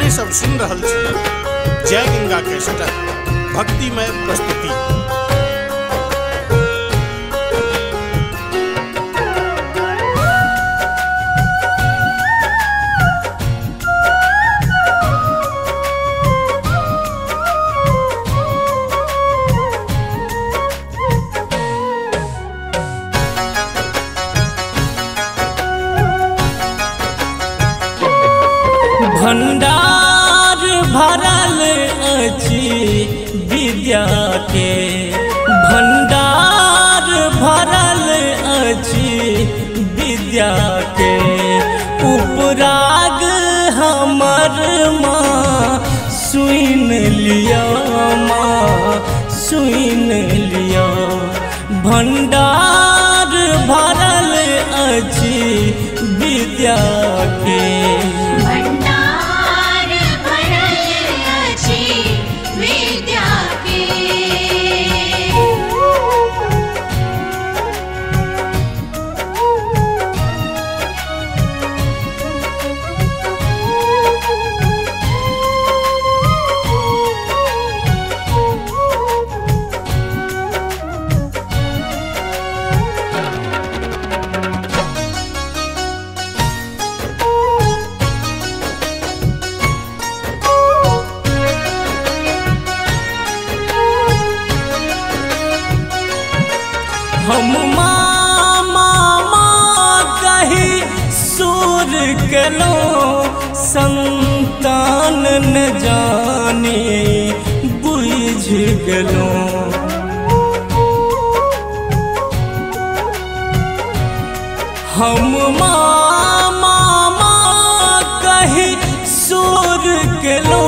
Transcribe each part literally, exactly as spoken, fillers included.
अपने सब सुन रहल छी जय गंगा के सटक भक्तिमय प्रस्तुति। भंडार भरल अछि विद्या के, भंडार भरल अछि विद्या के। उपराग हमर माँ सुन लिया, माँ सुन लिया। भंडार भरल अछि विद्या के, हम माँ माँ कही सुर केलो, संतान न जाने बुझ गेलो। हम माँ माँ कही सुर केलो,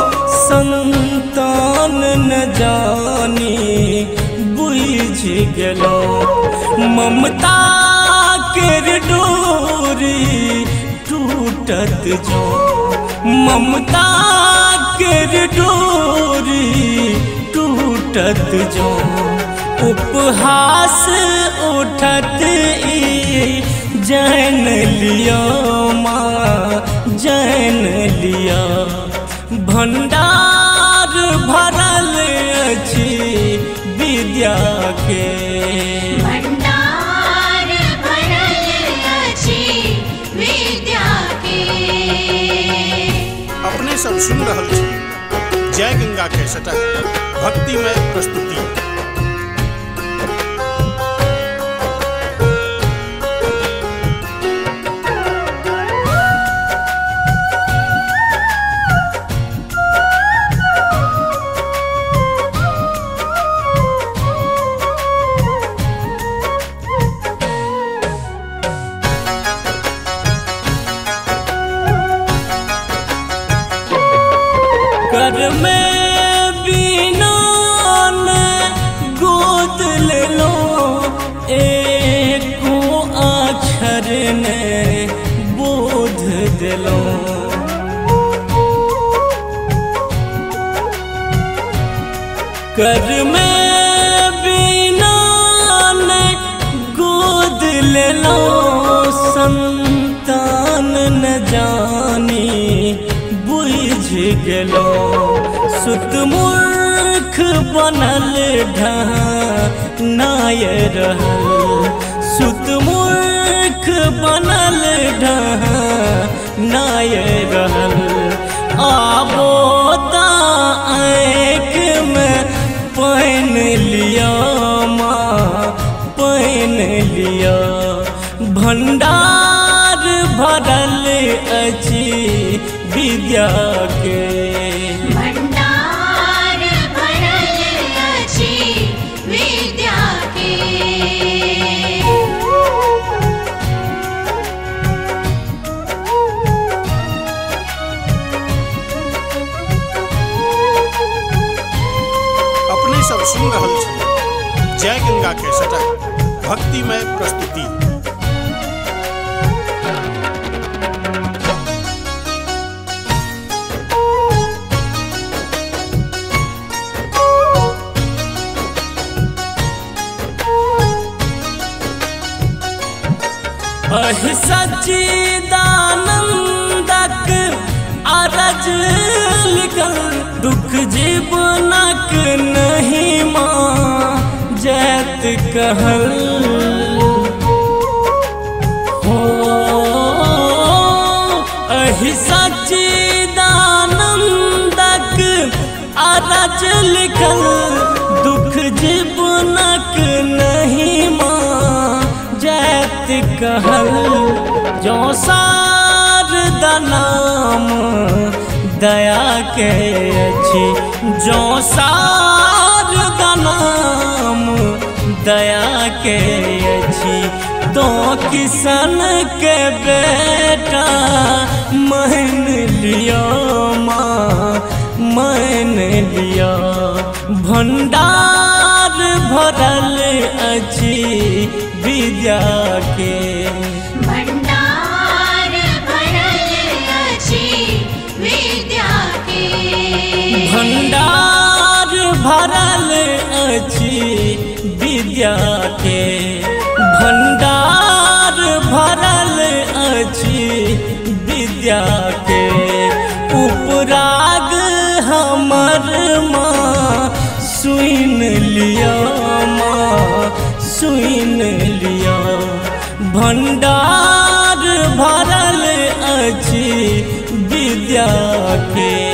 संतान न जाने बुझ गेलो। ममता के डोरी टूटत जो, ममता के डोरी टूटत जो। उपहास उठत ई जान लिया, माँ जान लिया। भंडार भरल अछि विद्या के, भंडार भरल अछि विद्या के। अपने सब सुन रहल छी जय गंगा के सटक भक्तिमय प्रस्तुति। कर में बिना गोद ले लो, एको अक्षर ने बोध दिलो। कर में बिना गोद ले लो, संतान न जानी बुझ गेलो। सुत मूर्ख बनल ढानाय रहल, सुत मूर्ख बनल ढानाय रहल। आबो ता आँख में पानि लिया, माँ पानि लिया। भंडार भरल अछि विद्या के, भंडार भरल अछि विद्या के। अपने सब सुन रहल छी जय गंगा के सटक भक्तिमय प्रस्तुति। अहि सच्चिदानंदक अरज जीवनक नहीं माँ जैत कहल हो अहि सच्चिदानंदक अरज लिखल दुख जीवनक नहीं माँ जैत कहल जो शारदा नाम दया के अछि जो शारदा नाम दया के अछि तो किसन के बेटा मान लिया माँ मान लिया भंडार भरल अछि विद्या के भंडार भरल अछि विद्या के भंडार भरल अछि विद्या के भंडार भरल अछि विद्या के उपराग हमर माँ सुन लिया माँ सुन लिया भंडार भरल अछि विद्या के।